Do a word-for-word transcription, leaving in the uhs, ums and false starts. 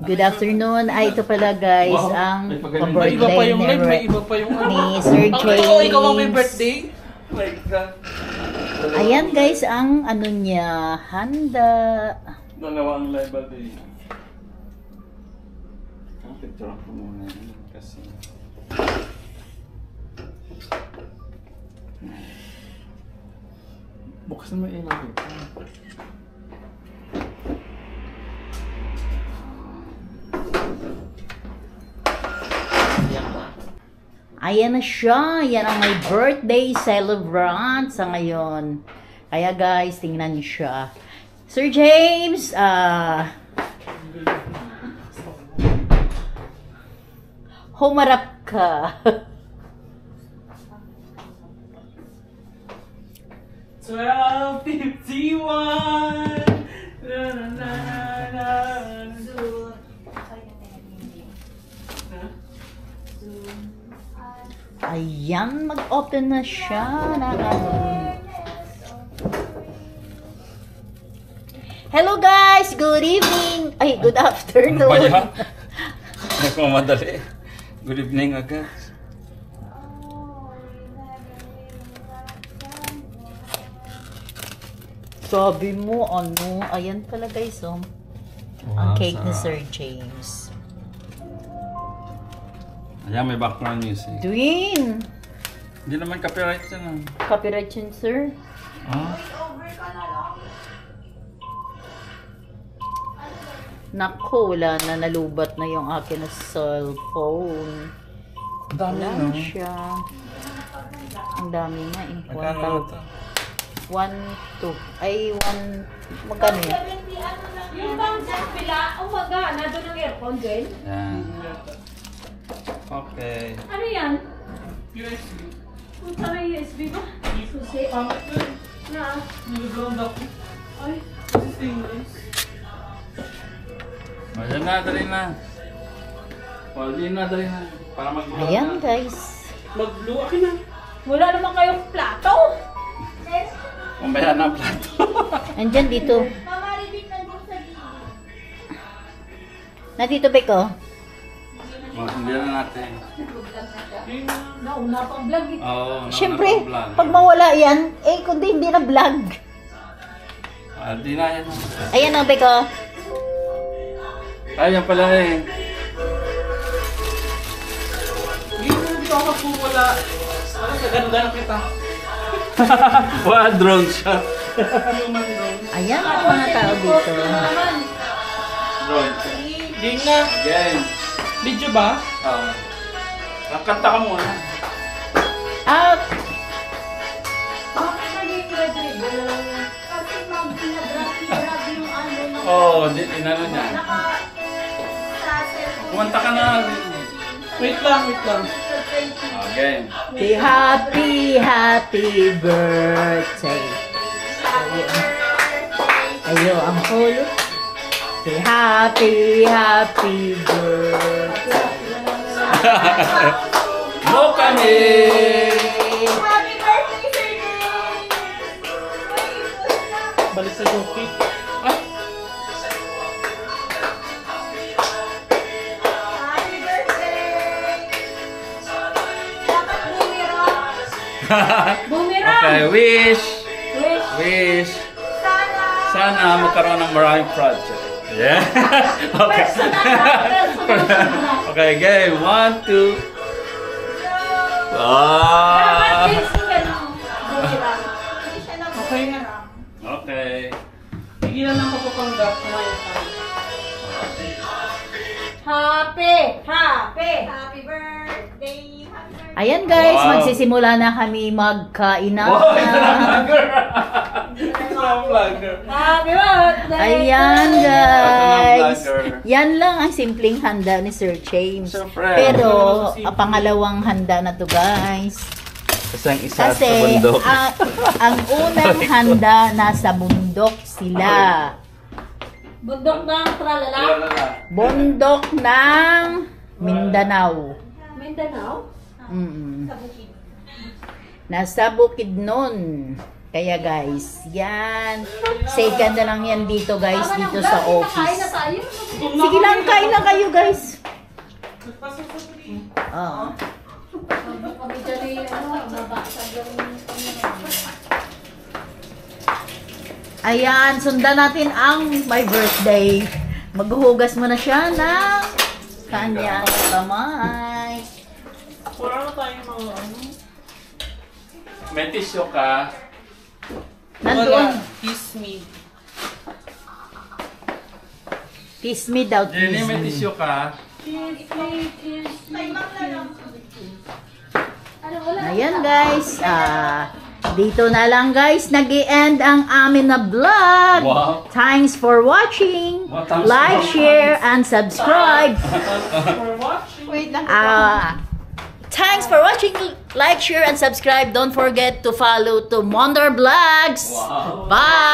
Good afternoon. Ay, ito pala guys, Wow. ang May pagaling. pa-birthday May iba pa yung ni, live, may iba pa yung ano. ni Sir Ang James. ikaw, ikaw ang may birthday? My God. Ayan guys, ang ano niya, handa. Dalawa ang live ba din? Ang picture ko muna yun kasi... Bukas naman ilaw dito. Ayan na siya. Yan ang may birthday celebrant sa ngayon. Kaya guys, tingnan niyo siya. Sir James, ah... humarap ka. twelve fifty-one. Na na na na. Ayan, mag-open na siya ng ano. Hello guys! Good evening! Ay, good afternoon! Ano ba yan? Nagmamadali. Good evening agad. Sabi mo, ano? Ayan pala guys, oh. Ang cake ni Sir James. Ayan, may background music. Dwayne! Hindi naman copyright yan. Ah. Copyright yun, sir. Ah? Naku, wala na. Nalubat na yung akin na cellphone. Ang dami, Wala no? na siya. Ang dami na eh. Magkano na ito? One, two. Ay, one... Magkano yun? Yung bang sa pila, umaga, nado ng aircon din. Yan. Okay. Ano yan? U S B. Punta na U S B ba? Susi. Na. Niliground ako. Ay. Stainless. Ayan na, dali na. Pwede na, dali na. Para mag-blue na. Ayan, guys. Mag-blue, akin na. Wala naman kayong plato. Mamaya na ang plato. Andyan dito. Nandito, Beko. Hindi na natin. Nauna pang vlog eh. Oo, nauna Siyempre, pang vlog. pag mawala yan, eh, kundi hindi na vlog. Ah, di na yan. Ayan o, Beko. Ay, yan pala eh. Hindi mo dito ako po wala. Ano, gano'n-gano'n kita. Wow, drone shot. Human drone. Ayan ang mga tao dito. Drone shot. Di nga. Again. Video ba? Oo. Nakanta ka muna. Up! Bakit naging red-ribbon? Kasi ma'am, pinagrab-grab yung ano ng... Oo, oh, inano niya. Naka... Sa cellphone. Kumanta ka na. Wait lang, wait lang. Again. Happy, happy, happy birthday. Ayo, ang holo. Say happy, happy birthday. Mo kami! Happy birthday, Sir James! Balik sa jockey. Ah! Happy birthday! Dapat bumirang. Bumirang! Okay, wish! Wish! Wish! Sana! Sana magkaroon ng maraming project. Yeah? Okay. Okay, game. One, two. Ah! Okay na. Okay. Tigilan ng papapanggap na ngayon tayo. Happy! Happy! Happy birthday! Happy birthday! Ayan guys, Wow. magsisimula na kami magkain na. Wow, ito na vlogger! Ito na vlogger. Happy birthday! Ayan Ito guys. na vlogger. Yan lang ang simpleng handa ni Sir James. Siyempre. Pero, ang pangalawang handa na to guys. Kasi ang isa Kasi, sa bundok. ang, ang unang handa, nasa bundok sila. Bundok ng tralala. Bundok ng Mindanao. Mindanao? Mm. Sa bukid. Nasa Bukidnon. Kaya guys, yan. Second na lang yan dito guys, dito sa Kain na office. tayo. Sige lang, kain na kayo guys. Oo. Kami dyan ay ano, mabasag yung Ayan, sundan natin ang my birthday. Maghuhugas mo na siya ng kanyang kamay. Wala na tayo mga ano. May tissue ka. Nandun. Kiss me. Kiss me daw, Jenny, kiss may me. tissue ka. kiss me, kiss me, ano, wala. Ayan guys, ah, dito na lang guys, nag-i-end ang amin na vlog. Wow. Thanks for watching. Wow, thanks Like, for share, and subscribe. For watching. Wait lang. Ah, thanks for watching. Like, share, and subscribe. Don't forget to follow to Mondor Vlogs. Wow. Bye.